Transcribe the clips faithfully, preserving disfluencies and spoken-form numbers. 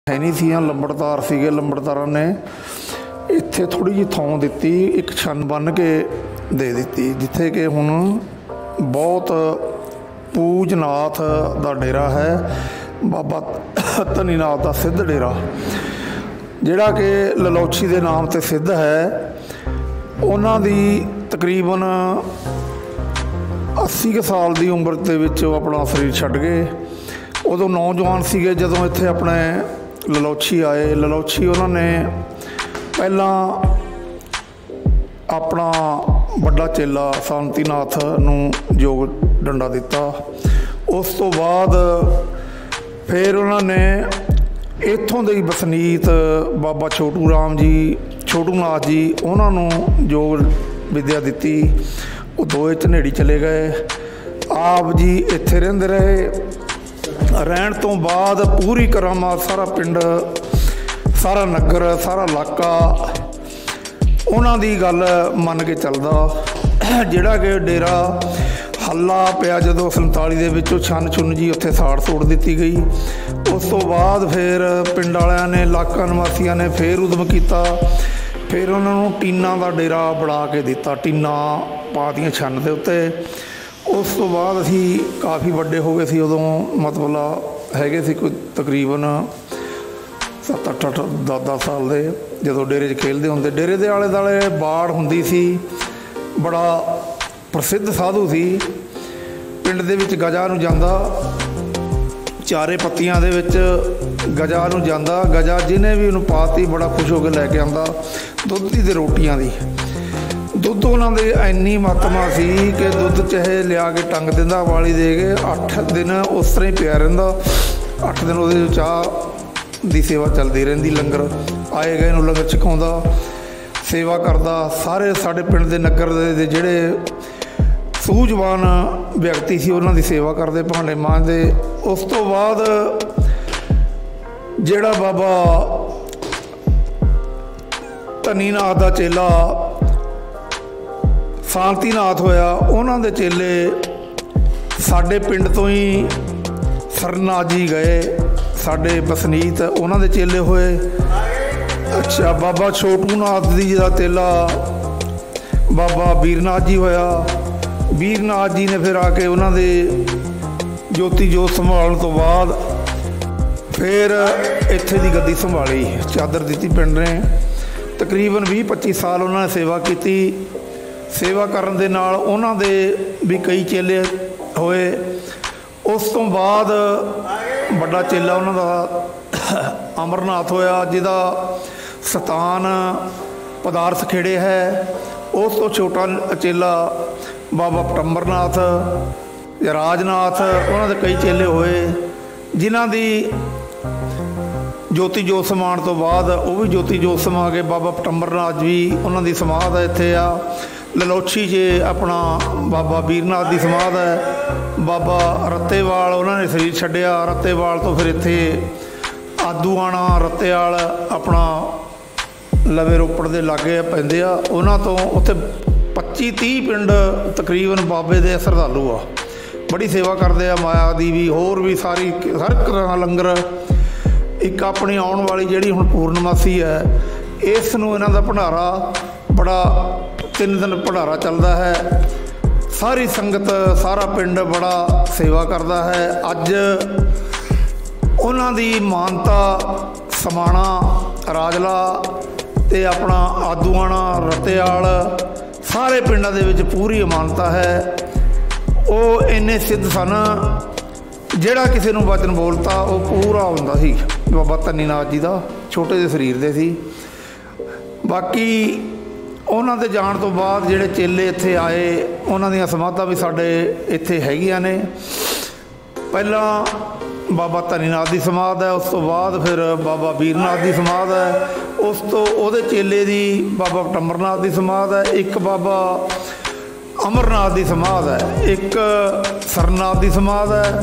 है नहीं सी, लंबड़दार सीगे। लंबड़दारां ने इत्थे थोड़ी जी थां दित्ती, एक छन बन के दे दित्ती, जिथे कि हुण बहुत पूजनाथ दा डेरा है, बाबा धनीनाथ दा सिद्ध डेरा, जिहड़ा कि ललौछी दे नाम ते सिद्ध है। उन्हां दी तकरीबन अस्सी के साल की उम्र दे विच अपना शरीर छड्ड गए। उदों नौजवान सीगे जदों इत्थे अपने ललौछी आए। ललौछी उन्होंने पहला अपना बड़ा चेला शांतिनाथ नूं योग डंडा दिता। उस तो बाद फिर उन्होंने इत्थों दे बसनीत बाबा छोटू राम जी छोटू नाथ जी उन्होंने योग विद्या दी। वो दोए झनेड़ी चले गए। आप जी इत्थे रहिंदे रहे। रहन तो बाद पूरी करामात सारा पिंड सारा नगर सारा इलाका उन्हां दी गल मन के चलदा। जिहड़ा कि डेरा हल्ला पिया जदों संताली दे विचों छन छुन जी उत्थे साड़ सूड़ दित्ती गई। उस तो बाद फिर पिंड वालियां ने इलाका निवासियों ने फिर उद्यम किया। फिर उन्होंने टीना का डेरा बना के दिता, टीना पा दियां छन दे उत्ते। उस तो बाद असी काफ़ी वड्डे हो गए सी। उदों मतलब हैगे सी कोई तकरीबन सत्त अठ अठ दस दस साल दे, जदों डेरे च खेलते होंदे। डेरे दे आले दुआले बाड़ हुंदी सी, बड़ा प्रसिद्ध साधु सी। पिंड दे विच गजा नूं जांदा, चारे पत्तियां दे विच गजा नूं जांदा। गजा जिन्हें भी उन्होंने पाती बड़ा खुश होकर लैके आंदा। दुध दी ते रोटियां दी दुध उन्होंने इन्नी मात्रा सी कि दुध चाहे लिया के टंग दिंदा वाली दे के अठ दिन उस तरह ही पिया रहिंदा। अठ दिन वो चाह की सेवा चलती रहिंदी। लंगर आए गए नूं लंगर छकाउंदा, सेवा करदा। सारे साडे पिंड दे नगर दे जिहड़े सूझवान व्यक्ति सी उन्हां दी सेवा करदे, भांडे मांजदे। उस तो बाद जिहड़ा बाबा धनीनाथ दा चेला शांतिनाथ होया, उन्होंने चेले साडे पिंड तो ही सरनाथ जी गए, साडे बसनीत उन्होंने चेले होए। अच्छा, बाबा छोटू नाथ जी का चेला बाबा वीरनाथ जी होया। वीरनाथ जी ने फिर आके उन्होंने ज्योति जोत संभालने तो बाद फिर इत्थे दी गद्दी संभाली, चादर दी पिंड ने। तकरीबन भी पच्ची साल उन्होंने सेवा की। सेवा करन दे नाल उन्हां दे भी कई चेले होए। उस तो बाद बड़ा चेला उन्हां दा अमरनाथ होया, जिहदा सतान पदार्थ खेड़े है। उस तो छोटा चेला बाबा पटंबरनाथ राजनाथ, उन्हां दे कई चेले होए, जिन्हां दी ज्योति जोत समान तो बाद वो भी ज्योति जोत समा के बाबा पटंबरनाथ भी उन्हां दी समाध है इत्थे आ। ललौछी जे अपना बाबा वीरनाथ की समाध है। बाबा रत्तेवाल उन्होंने शरीर छड्डिया। रत्तेवाल तो फिर इत्थे आदूआणा रत्तेवाल अपना लवे रोपड़ के लागे पैंदे आ। उन्हां तो उत्थे पच्ची तीह पिंड तकरीबन बाबे दे श्रद्धालु आ, बड़ी सेवा करते आ। माया दी भी होर भी सारी हर तरह लंगर। एक अपनी आने वाली जिहड़ी हुण पूर्णमासी है, इस नूं इन्हां दा भंडारा बड़ा तीन दिन भंडारा चलता है। सारी संगत सारा पिंड बड़ा सेवा करता है। अज उन्हां दी मानता समाणा राजला ते अपना आदूआणा रत्तेवाल सारे पिंडां दे विच पूरी मानता है। वो इन्ने सिद्ध सन, जिहड़ा किसी नूं वचन बोलता वो पूरा हुंदा सी। बाबा धनीनाथ जी का छोटे ਜਿਹੇ शरीर दे सी। बाकी उन्हां दे जाण तो बाद जिहड़े चेले इत्थे आए, उन्हां दीयां समाधां भी साडे इत्थे हैगियां ने। पहला बाबा धनीनाथ की समाध है, उस तो बाद फिर बाबा वीरनाथ की समाध है, उस तो उहदे चेले दी बाबा पटंबरनाथ की समाध है, एक बाबा अमरनाथ की समाध है, एक सरनाथ की समाध है,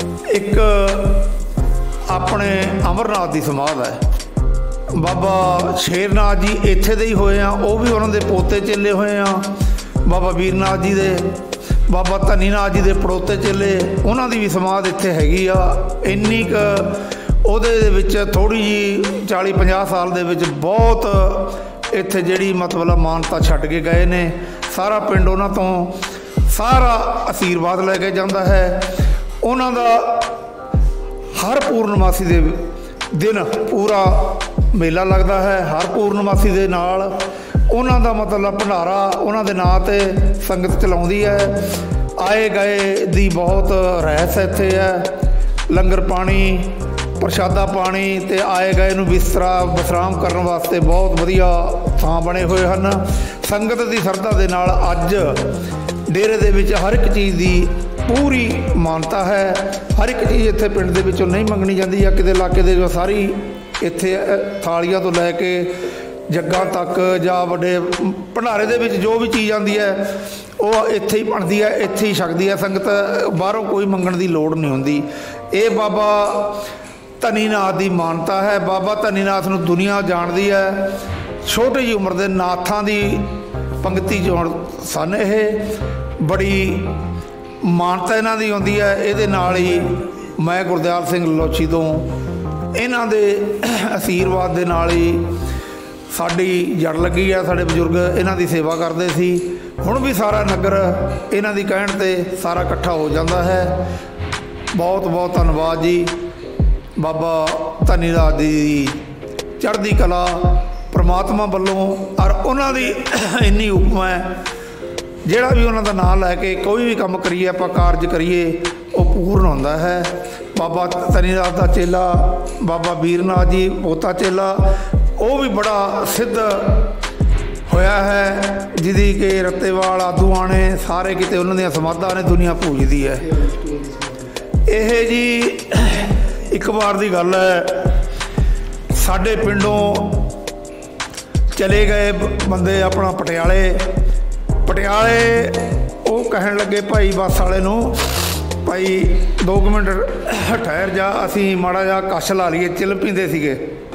एक अपने अमरनाथ की समाध है। बाबा शेरनाथ जी इत्थे दे ही होए हैं, वो भी उन्होंने पोते चेले होए हैं। बाबा वीरनाथ जी दे बाबा धनीनाथ जी के पड़ोते चेले, उन्होंने भी समाध इत्थे हैगी आ। इन्नी क ਉਹਦੇ ਵਿੱਚ ਥੋੜ੍ਹੀ ਜਿਹੀ ਚਾਲੀ ਪੰਜਾਹ ਸਾਲ ਦੇ ਵਿੱਚ ਬਹੁਤ ਇੱਥੇ ਜਿਹੜੀ ਮਤਲਬ ਮਾਨਤਾ ਛੱਡ ਕੇ ਗਏ ਨੇ। ਸਾਰਾ ਪਿੰਡ ਉਹਨਾਂ ਤੋਂ ਸਾਰਾ ਆਸ਼ੀਰਵਾਦ ਲੈ ਕੇ ਜਾਂਦਾ ਹੈ। ਉਹਨਾਂ ਦਾ ਹਰ ਪੂਰਨਮਾਸੀ ਦੇ दिन पूरा मेला लगता है। हर पूर्णमासी के नाल उन्हां दा मतलब भंडारा उन्हां दे नां ते संगत चलाउंदी है। आए गए दी बहुत रहस इत्थे है। लंगर पानी प्रशादा पानी ते आए गए नूं बिस्तरा विश्राम करन वास्ते बहुत वधिया थां बने हुए हैं। संगत की श्रद्धा दे नाल अज डेरे दे विच हर एक चीज़ की पूरी मानता है। हर एक चीज़ इत्थे पिंड दे विचों नहीं मंगनी जाती या किते इलाके दे जो सारी इत्थे थालियां तो लैके जग्गां तक जां वड्डे भंडारे दे विच जो भी चीज़ आती है वो इत्थे ही बनती है, इत्थे ही छकदी है संगत। बाहरों कोई मंगण की लोड़ नहीं हुंदी। ये बाबा धनीनाथ की मानता है। बाबा धनीनाथ नूं दुनिया जानती है। छोटी जी उम्र के नाथां की पंक्ति चों सन। ये बड़ी मानता इन्हां दी होंदी है। इहदे नाल ही मैं गुरदयाल सिंह ललोची तो इन्हां दे आशीर्वाद दे नाल ही साडी जड़ लगी है। साडे बजुर्ग इन्हां दी सेवा करते सी। हुण भी सारा नगर इन्हां दी कहण ते सारा इकट्ठा हो जाता है। बहुत बहुत धन्नवाद जी। बाबा धनीनाथ दी चढ़दी कला परमात्मा वल्लों और उन्हां दी इन्नी हुक्म है ਜਿਹੜਾ भी उन्होंने नाम लैके कोई भी काम करिए आप कारज करिए वो पूर्ण होता है। बाबा धनीनाथ का चेला बाबा वीरनाथ जी पोता चेला वो भी बड़ा सिद्ध होया है। जिदी के रत्तेवाल आदूआने सारे किते उन्होंने समाधा ने दुनिया पूजती है। यह जी एक बार की गल है। साडे पिंडों चले गए बंदे अपना पटियाले पटियाले वो कहन लगे भाई बस वाले नूं भाई दो मिनट ठहर जा असी माड़ा जा कश ला लीए चिल पींदे सीगे।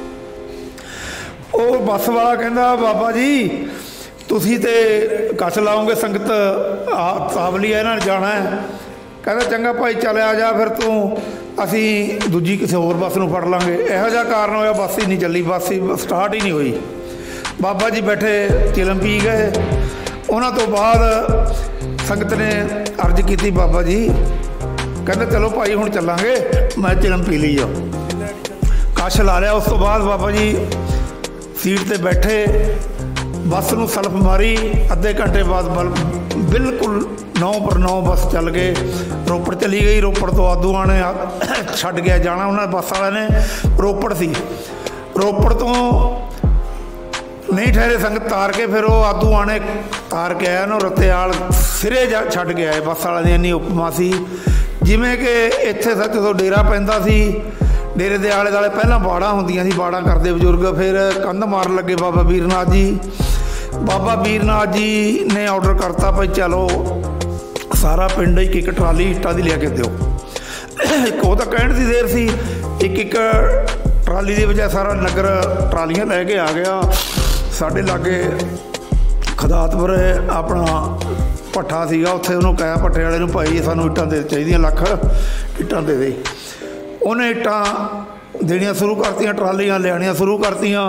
वो बस वाला कहंदा बाबा जी तुसी ते कश लाओगे संगत सावली है इन्हां ने जाना है। कहंदा चंगा भाई चल आ जा फिर तू असी दूजी किसी होर बस नूं फड़ लांगे। इहो जिहा कारण होया बस ही नहीं चली। बस ही स्टार्ट ही नहीं हुई। बाबा जी बैठे चिलम पी गए। उन्होंने तो बाद संगत ने अर्ज की बाबा जी कहते चलो भाई हुण चलांगे। मैं चिलम पी ली आ कश ला लिया। उस तो बाद बाबा जी सीट ते बैठे बस नूं सलफ मारी। अद्धे घंटे बाद बल बिल्कुल नौ पर नौ बस चल गए। रोपड़ चली गई। रोपड़ तो आदूआ ने छड्ड गया जाना। उन्होंने बस वाले ने रोपड़ सी रोपड़ तो नहीं ठहरे संगत तार के फिर वो आदू आने तार के आया ना रत्तेवाल सिरे जा छड्ड के आए। बस वाले दी इन्नी उपमा सी जिमें कि इत्थे सच तो डेरा पैंदा सी। डेरे दे आले दुआले पहलां बाड़ा हुंदियां सी। बाड़ा करदे बजुर्ग फिर कंध मारन लगे बाबा वीरनाथ जी। बाबा वीरनाथ जी ने ऑर्डर करता भाई चलो सारा पिंड एक एक ट्राली ईटां दी लिया के दिओ। एक वो तो कहण दी देर सी एक एक ट्राली की बजाय सारा नगर ट्रालियां लैके आ गया। साढ़े लागे खदातपुर अपना भट्ठा सीगा उत्थे उन्होंने कहा भट्ठे वाले भाई सानू इट्टां दे चाहिए लख इट्टां दे दे। उन्हें इट्टां देनियां शुरू करतियां ट्रालियां लियानियां शुरू करतियां।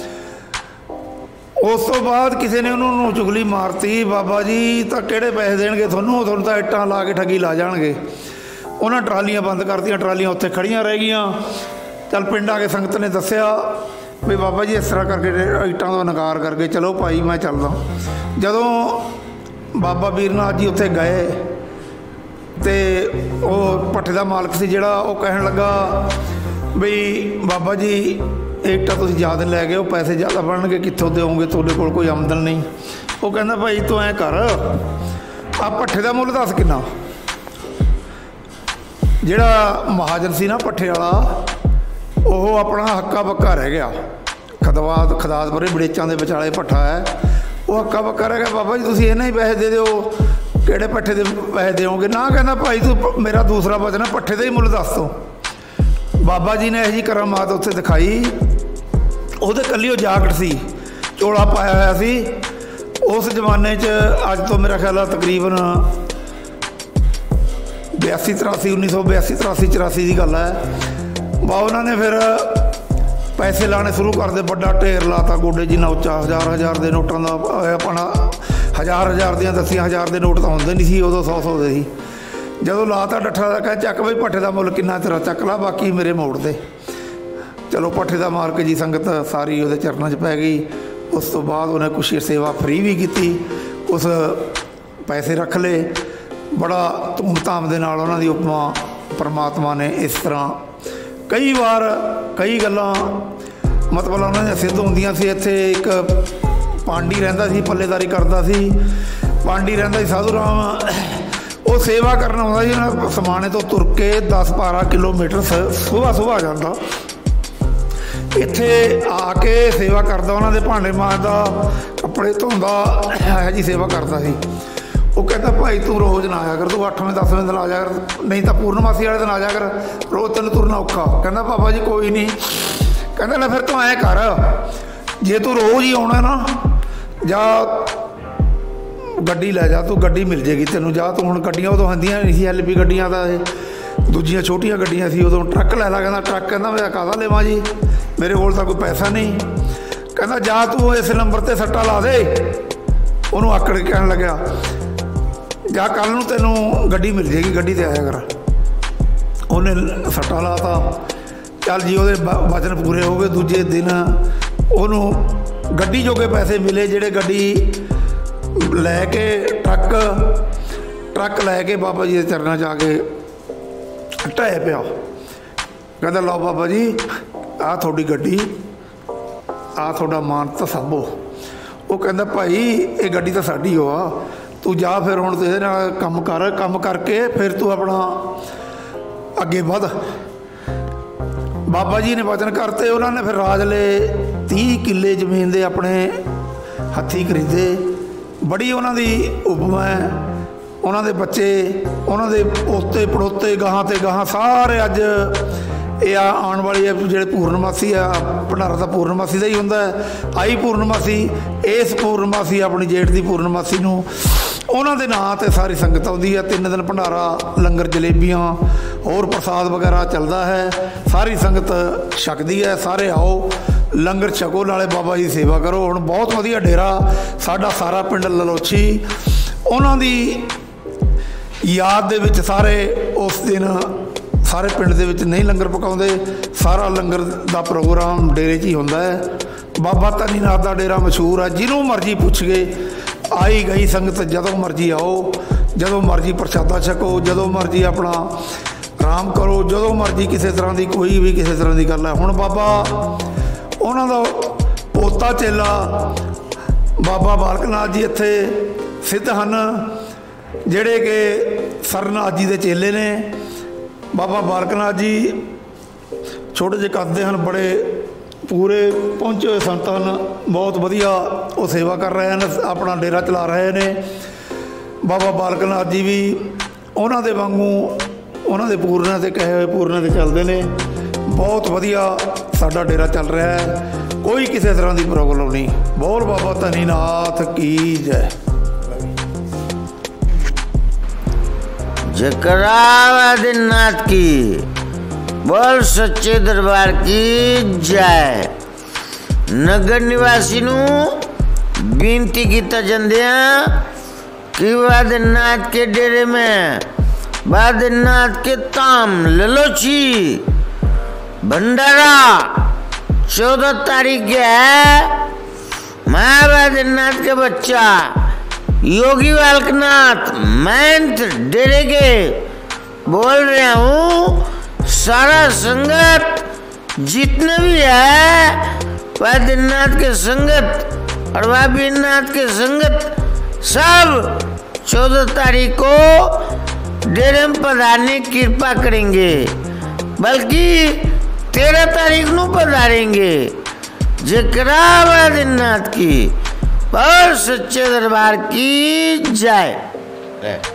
उस तो बाद किसी ने उन्होंने चुगली मारती बाबा जी तो किहड़े पैसे देणगे तुहानूं तुहानूं तां इट्टां ला के ठगी ला जाणगे। उन्होंने ट्रालियां बंद करतियां। ट्रालियां उत्थे खड़ियां रह गईयां। चल पिंड आ के संगत ने दस्सिया भी बाबा जी इस तरह करके ईटां का नकार करके चलो भाई मैं चलदा। जदों बाबा वीरनाथ जी उत्थे गए तो वो भट्ठे का मालक से जिहड़ा वो कहन लगा भी बाबा जी ईटां तुसीं ज़्यादा लै गए हो पैसे ज़्यादा बनणगे कित्थों देओगे तुहाडे कोल कोई आमदन नहीं। वो कहंदा भाई तू ऐ कर आ भट्ठे का मुੱਲ दस किन्ना। जिहड़ा महाजन सी ना भट्ठे वाला वो अपना हक्का बक्का रह गया। खदवाद खदातपुर बड़ेचों के विचाले भट्ठा है वो हक्का बक्का रह गया। बाबा जी तुसीं इन्ना ही पैसे दे दिओ किहड़े भट्ठे के पैसे देओगे ना। कहना भाई तू मेरा दूसरा वचन है भट्ठे का ही मुੱਲ दस दो। बाबा जी ने यही करामात उत्थे दिखाई। उहदे कल्ली वो जाकट सी चोला पाया होया सी। उस जमाने च अज तो मेरा ख्याल तकरीबन बयासी तिरासी उन्नीस सौ बयासी तिरासी चौरासी की गल है। बा उन्होंने फिर पैसे लाने शुरू कर दे, बड़ा ढेर लाता गोडे जिन्ना उच्चा, हज़ार हज़ार के नोटों का अपना हज़ार हज़ार दियाँ दसियां हज़ार के नोट तो होंगे नहीं सी, उदों सौ सौ के सी। जदों लाता डट्ठा कह चक बई भट्ठे का मुल किन्ना तेरा चक ला, बाकी मेरे मोड़ दे। चलो भट्ठे का मार के जी संगत सारी वो चरणों च पै गई। उस तो बाद उन्हें कुछ सेवा फ्री भी की, कुछ पैसे रख ले, बड़ा धूमधाम के नाल उन्हां दी उपमा परमात्मा ने इस तरह कई बार कई गल्लां मतलब उन्होंने सिद्ध होंदियां सी। इत्थे एक पांडी रहिंदा सी, पल्लेदारी करदा सी, पांडी रहिंदा सी साधु राम, वो सेवा करना आउंदा जी ना, समाने तो तुर के दस बारह किलोमीटर सुबह सुबह जाता, इत्थे आके सेवा करदा, उन्होंने भांडे मांजदा, कपड़े धोंदा है जी, सेवा करता सी। वो कहता भाई तू रोज़ ना आया कर, तू अठवें दसवें दिन आ जा कर, नहीं तो पूर्णमासी वाले दिन आ जा कर, रोज़ तेन तुरना औखा। कहता बाबा जी कोई नहीं, कहता ना फिर तू ऐ कर, जे तू रोज़ ही आना ना, जा गड्डी लै जा, तू गड्डी मिल जाएगी तेनों, जा तू हुण गड्डियां उदों आंदियां नहीं सी, एल पी गड्डियां दा दूजियां छोटियां गड्डियां सी, उदों ट्रक लै ला। कहता ट्रक, कहता मैं काहदा लेवां जी, मेरे कोल तां कोई पैसा नहीं। कहता जा तू इस नंबर ते सट्टा ला दे, उन्होंने आकड़ के कहन लग्या जा कल नूं तैनूं गड्डी मिल जाएगी, गड्डी ते आया कर। उन्हें सट्टा लाता, चल जी वो वचन पूरे हो गए। दूजे दिन उन्होंने गड्डी जोगे पैसे मिले, जेडे गड्डी लैके ट्रक ट्रक लैके बाबा जी के चरणों च आके ढह पिया। कहता लो बाबा जी आ थोड़ी गड्डी, आ थोड़ा मान तो सबो। वो कहता भाई ये गड्डी तो साडी हो आ, तू जा फिर हुण तू इहदे नाल कम कर, कम करके फिर तू अपना अगे वध। बाबा जी ने वचन करते, उन्होंने फिर राजले तीह किले जमीन दे अपने हथी खरीदे। बड़ी उन्होंने उपमा है, उन्होंने बच्चे, उन्होंने पोते पड़ोते गाहां ते गाहां सारे अज ये आने वाली है जो पूर्णमासी आ, भंडारा तो पूर्णमासी का ही होंगे, आई पूर्णमासी, इस पूर्णमासी अपनी जेठ की पूर्णमासी नूं उन्होंने नाँ ते सारी संगत आउंदी है। तीन दिन भंडारा, लंगर जलेबियाँ होर प्रसाद वगैरह चलता है, सारी संगत छकदी है। सारे आओ लंगर छको, नाले बाबा जी सेवा करो। हुण बहुत वधिया डेरा साडा सारा पिंड ललोची उन्हां दी याद दे विच सारे उस दिन सारे पिंड दे विच नहीं लंगर पकाउंदे, सारा लंगर दा प्रोग्राम डेरे च ही हुंदा है। बाबा धनीनाथ दा डेरा मशहूर है, जिन्हों मर्जी पुछ गए, आई गई संगत जदों मर्जी आओ, जदों मर्जी प्रसादा छको, जदों मर्जी अपना आराम करो, जदों मर्जी किसी तरह की कोई भी किसी तरह की गल है। हुण बाबा उन्हां दा पोता चेला बाबा बालक नाथ जी इत्थे सिद्ध हन, जिहड़े कि सरनाथ जी दे चेले ने। बाबा बालक नाथ जी छोटे जे कदे हैं, बड़े पूरे पहुँचे हुए संत हैं, बहुत वधिया वो सेवा कर रहे हैं, अपना डेरा चला रहे हैं। बाबा बालक नाथ जी भी उन्हों के वांगू उन्होंने पूरना से कहे हुए पूरना से चलते हैं। बहुत वधिया साडा डेरा चल रहा है, कोई किसी तरह की प्रॉब्लम नहीं। बोल बाबा धनीनाथ की जय। जयकारा आदिनाथ की, बोल सच्चे दरबार की जय। नगर निवासी नू बेनती कीता जंदिया कि आदिनाथ के डेरे में आदिनाथ के धाम ललोची भंडारा चौदह तारीख के है। मैं आदिनाथ के बच्चा योगी बालकनाथ महंत डेरे के बोल रहा हूँ। सारा संगत जितने भी है आदिनाथ के संगत और बाबीनाथ के संगत सब चौदह तारीख को डेरे में पधारने की कृपा करेंगे, बल्कि तेरह तारीख को पधारेंगे। जयकारा आदिनाथ की, और सच्चे दरबार की जय।